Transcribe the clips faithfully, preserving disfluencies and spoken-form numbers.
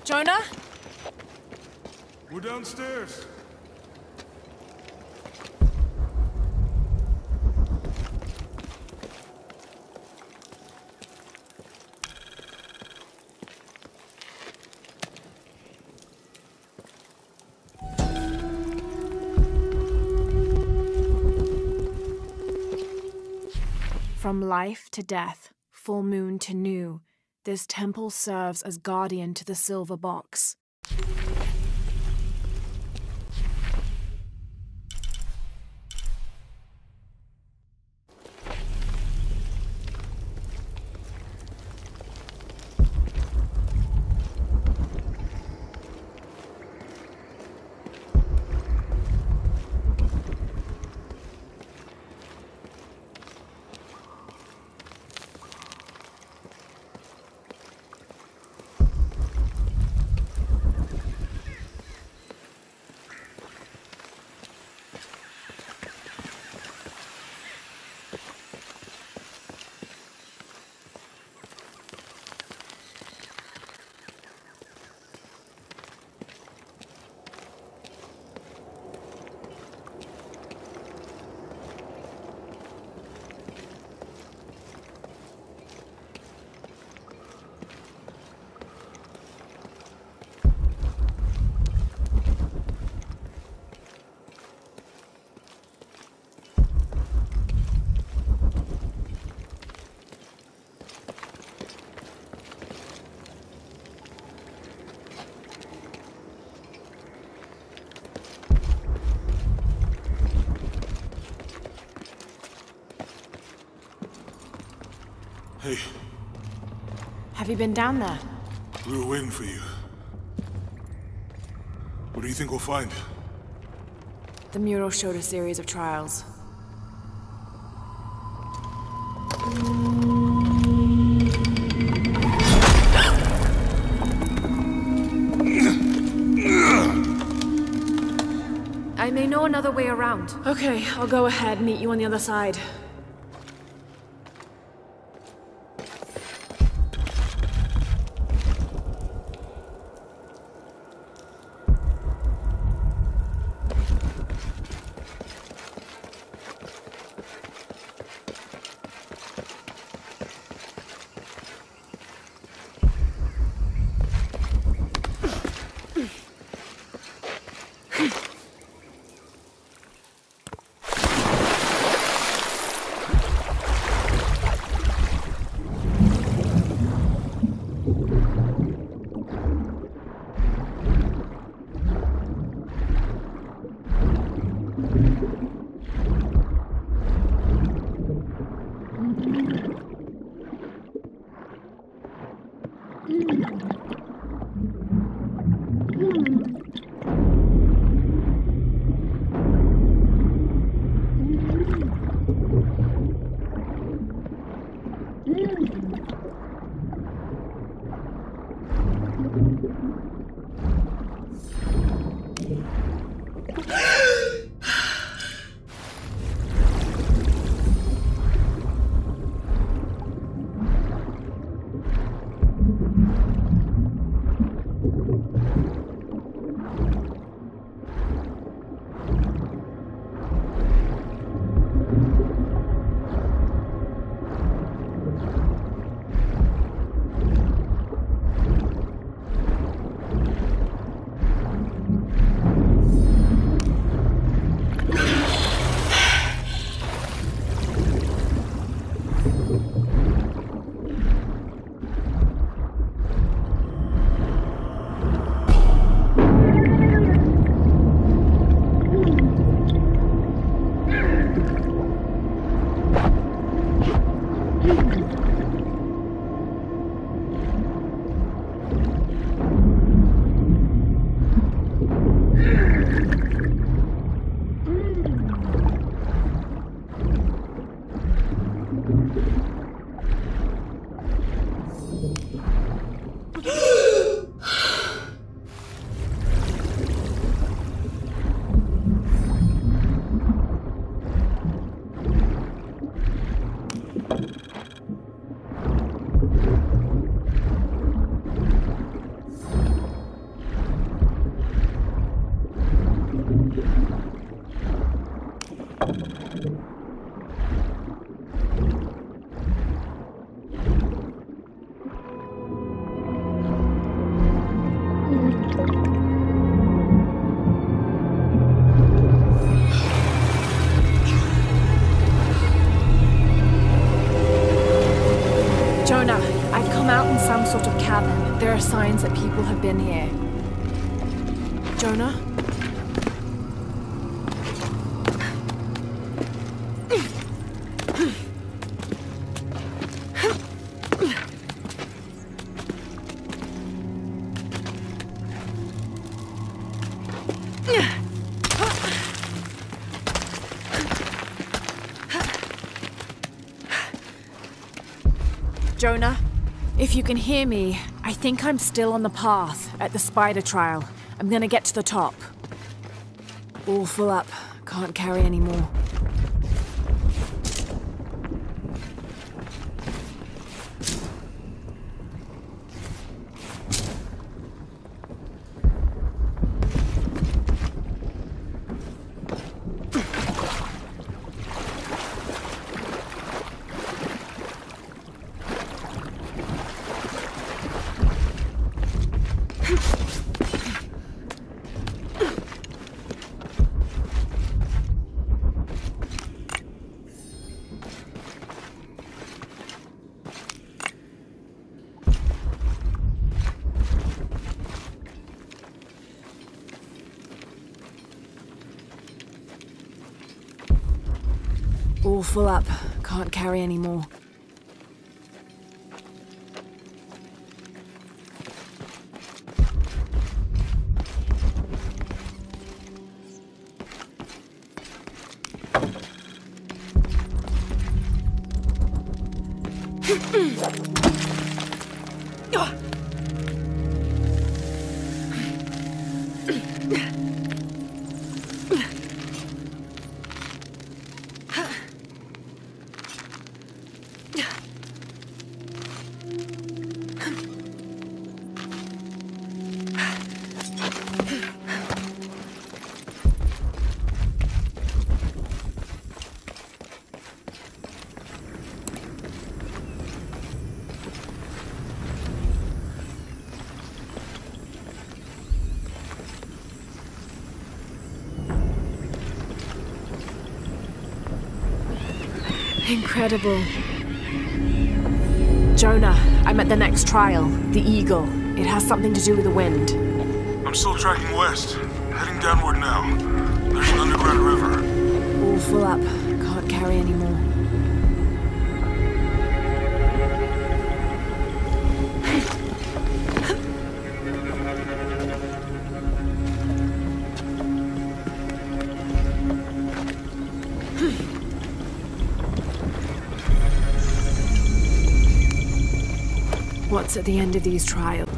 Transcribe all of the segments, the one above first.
Jonah? We're downstairs. From life to death, full moon to new, this temple serves as guardian to the silver box. Hey. Have you been down there? We were waiting for you. What do you think we'll find? The mural showed a series of trials. I may know another way around. Okay, I'll go ahead, meet you on the other side. in some sort of cavern. There are signs that people have been here. Jonah? Jonah, if you can hear me, I think I'm still on the path at the spider trial. I'm gonna get to the top. All full up. Can't carry any more. All full up. Can't carry any more. Incredible. Jonah, I'm at the next trial, the Eagle. It has something to do with the wind. I'm still tracking west. Heading downward now. There's an underground river. All full up. Can't carry any more. What's at the end of these trials?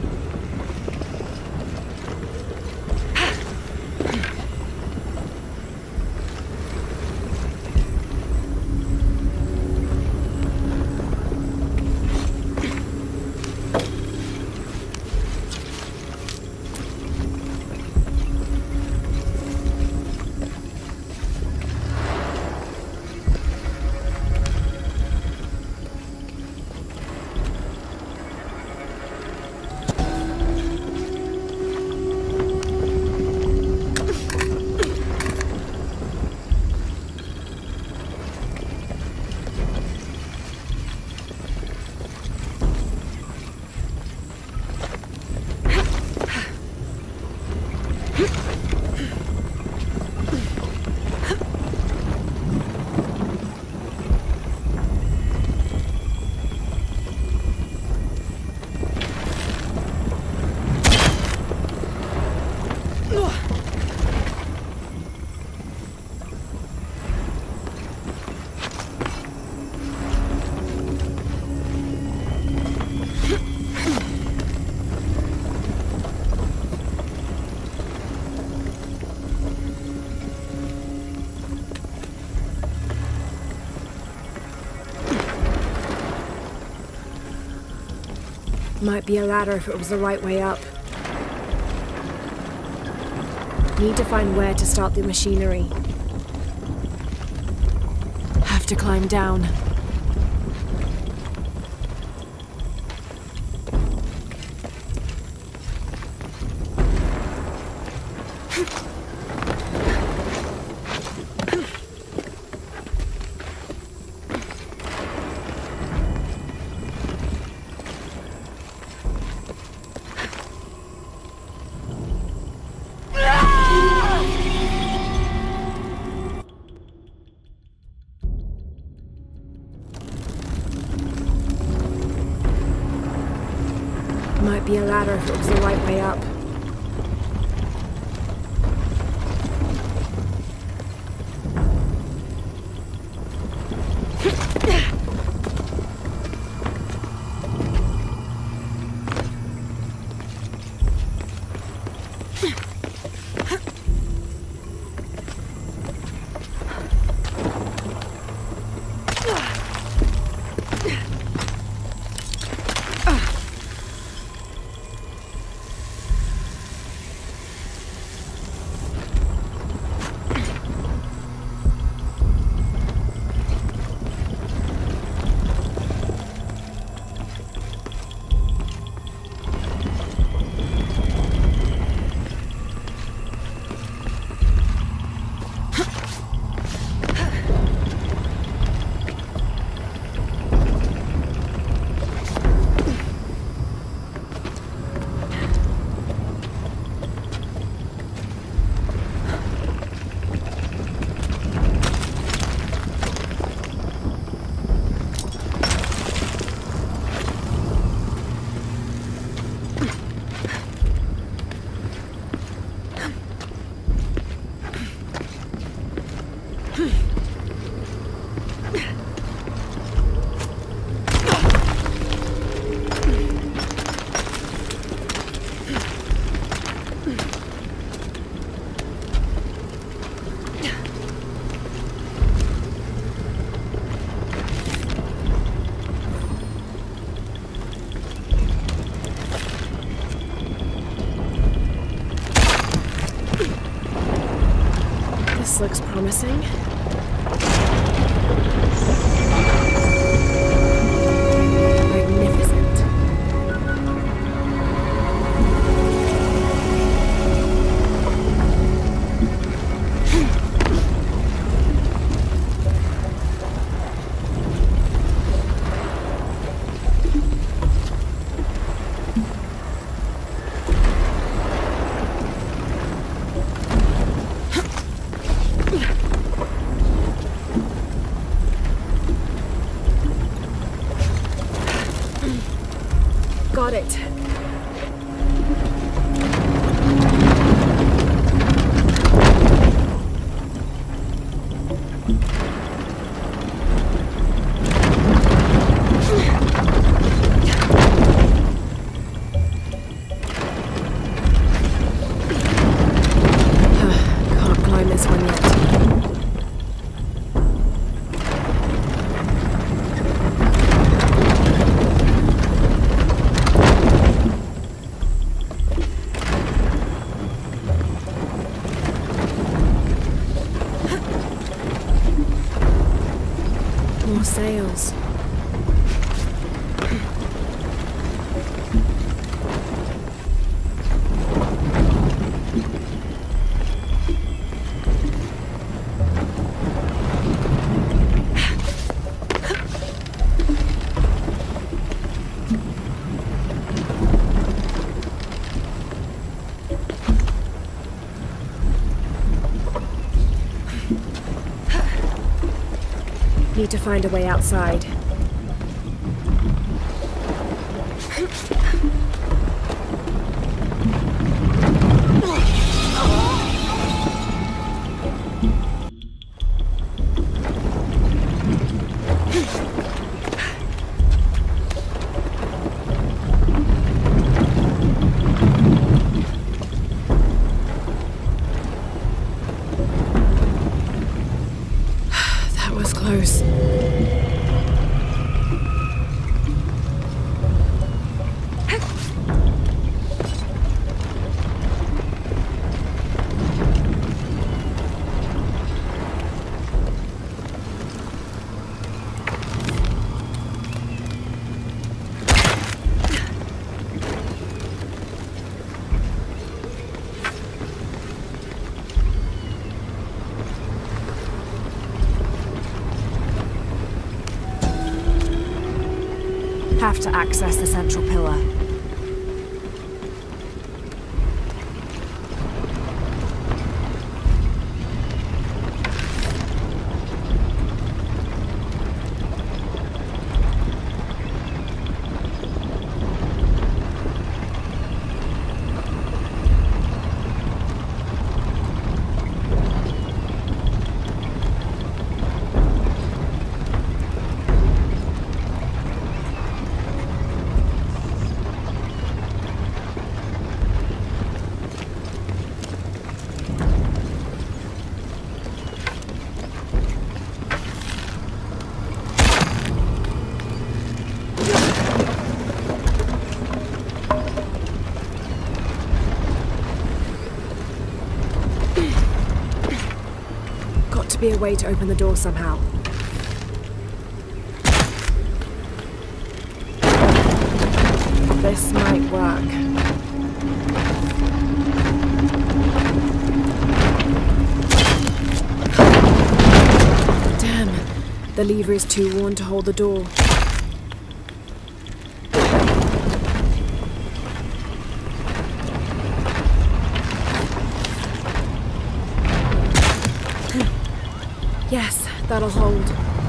Might be a ladder if it was the right way up. Need to find where to start the machinery. Have to climb down. Might be a ladder if it was the right way up. This looks promising. Magnificent. Got it. Can't climb this one yet. More sails. Need to find a way outside. That was close. Have to access the central pillar. to be a way to open the door somehow. This might work. Damn, the lever is too worn to hold the door. Yes, that'll hold.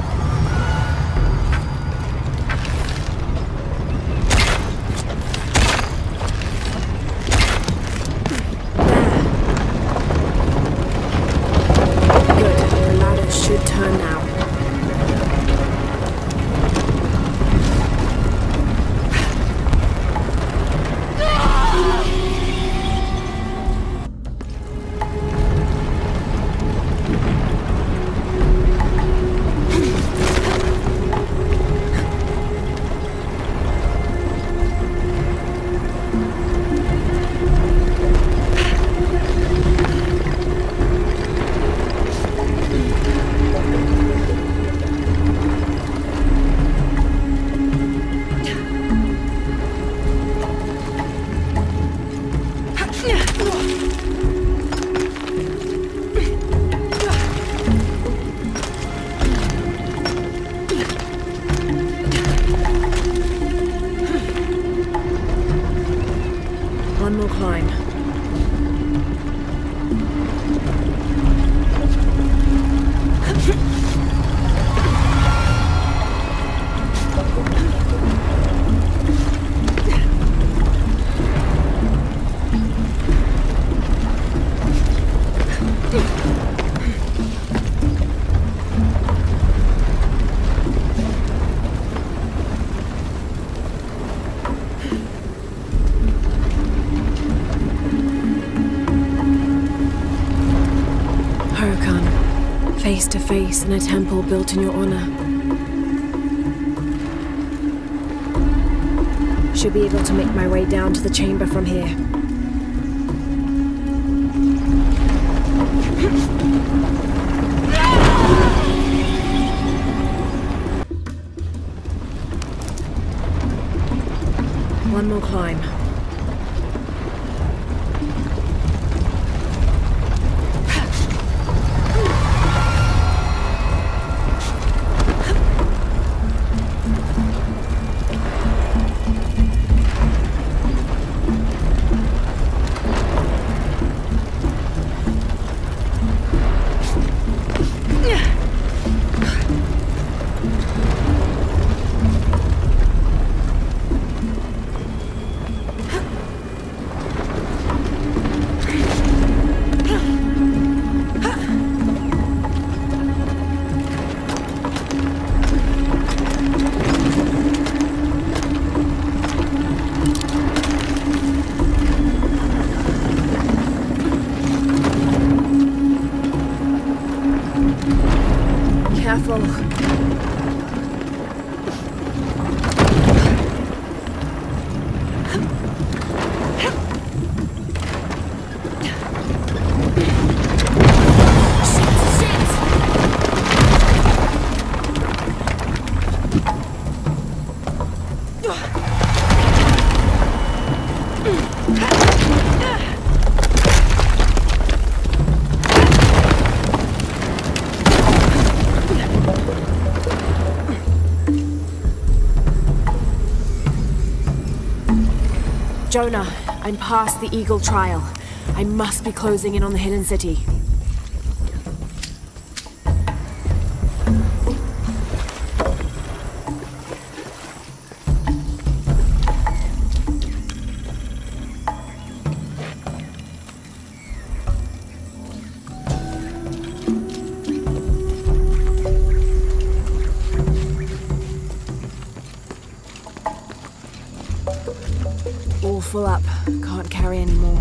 One more climb. Face to face in a temple built in your honor. Should be able to make my way down to the chamber from here. One more climb. Careful. Jonah, I'm past the Eagle Trial. I must be closing in on the Hidden City. All full up. Can't carry any more.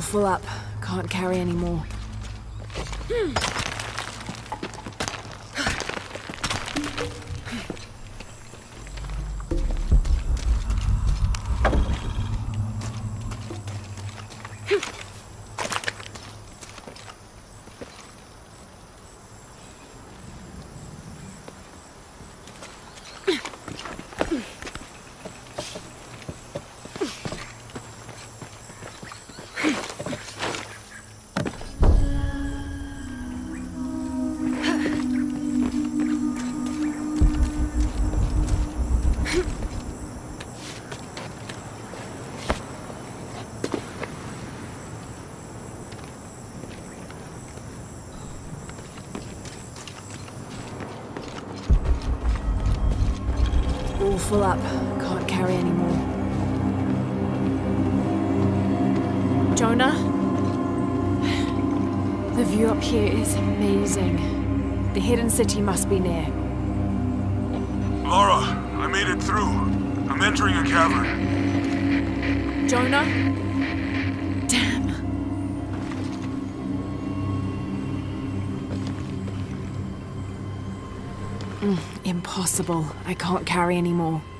full up. Can't carry anymore. All full up. Can't carry anymore. Jonah? The view up here is amazing. The hidden city must be near. Lara, I made it through. I'm entering a cavern. Jonah? Damn. Mm, impossible. I can't carry anymore.